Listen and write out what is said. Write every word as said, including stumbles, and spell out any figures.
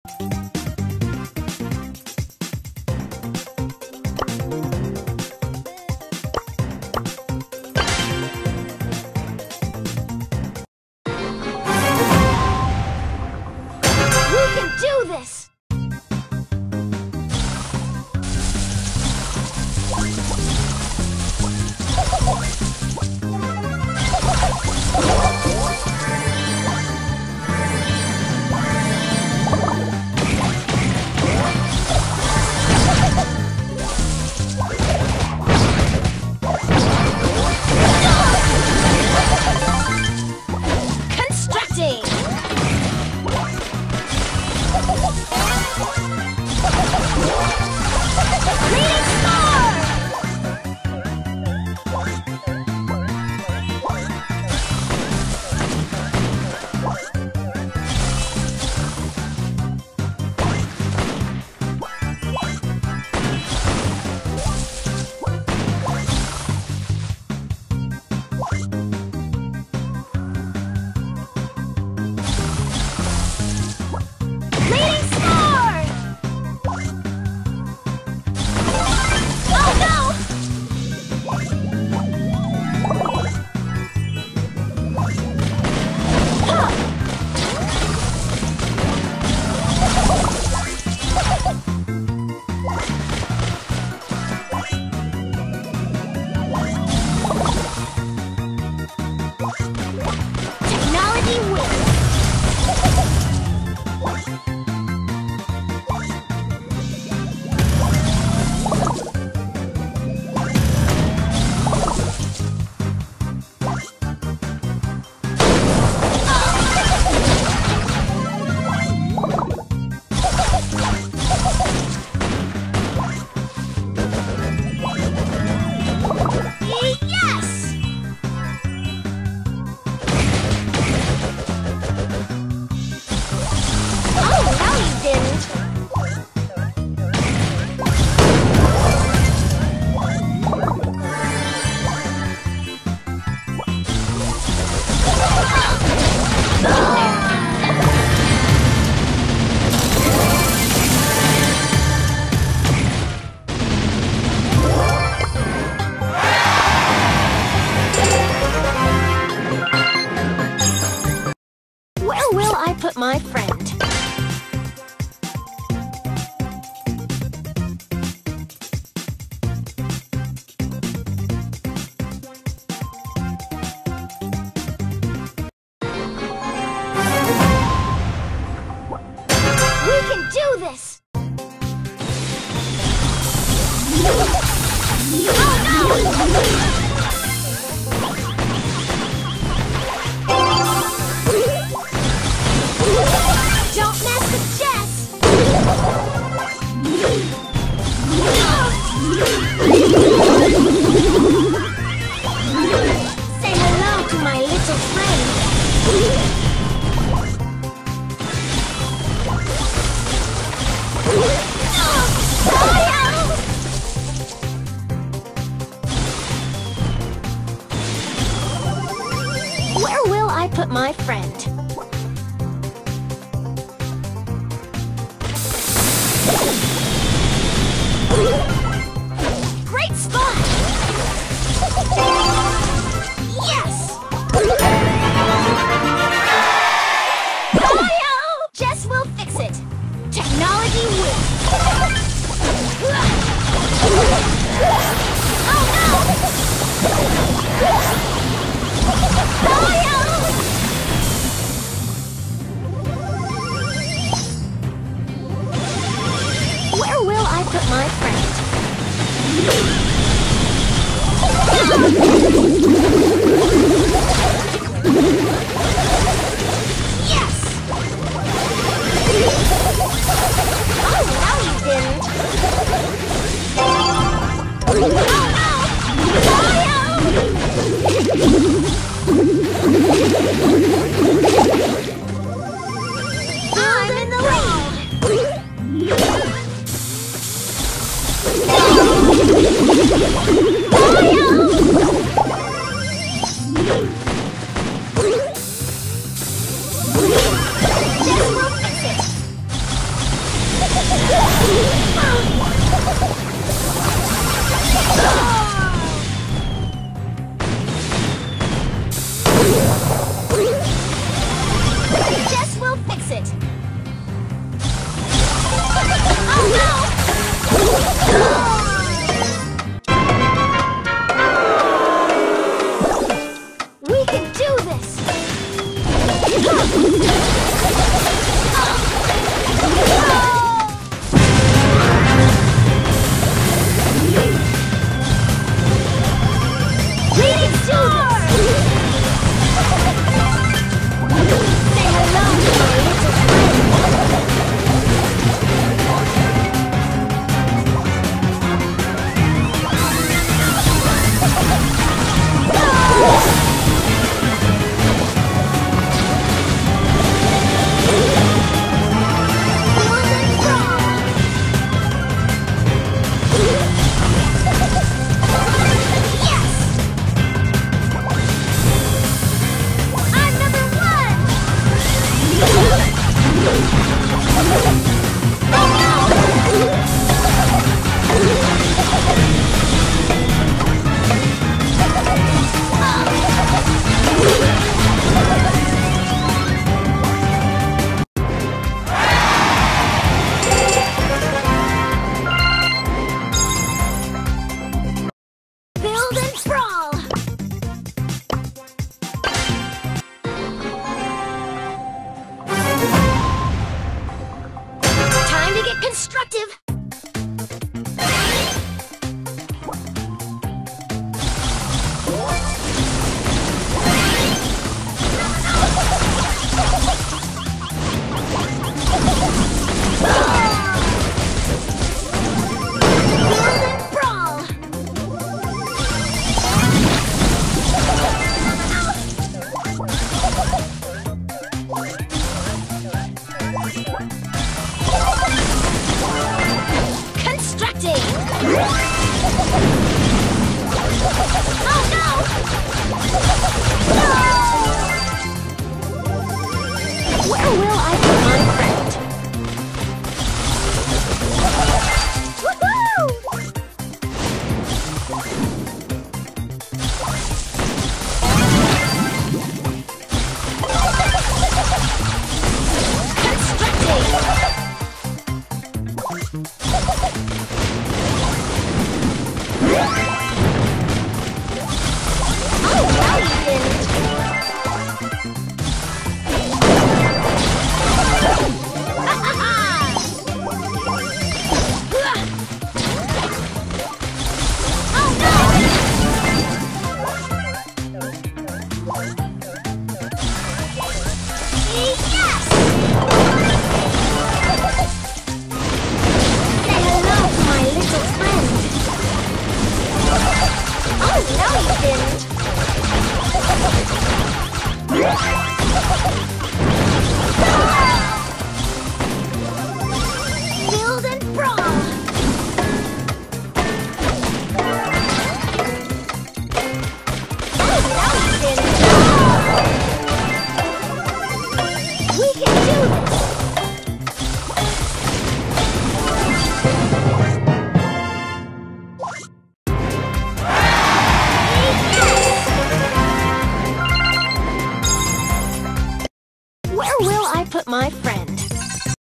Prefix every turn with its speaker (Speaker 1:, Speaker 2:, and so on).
Speaker 1: Do this! Constructing! Leading star! Leading star! Oh no! Technology wins! Yes! Oh, no you didn't! Where will I put my friend? We can do this! Oh no! Don't mess with Jess! Say hello to my little friend! Where will I put my friend? Great spot! Yes! Oh, Jess will fix it! Technology wins! Oh no! Where will I put my friend? Yes! Oh, now you didn't! Oh no! I'm in the lead! Jess will fix it! We can do this! Leading Star! Say hello to my little constructive! Oh no! No! Where will I put my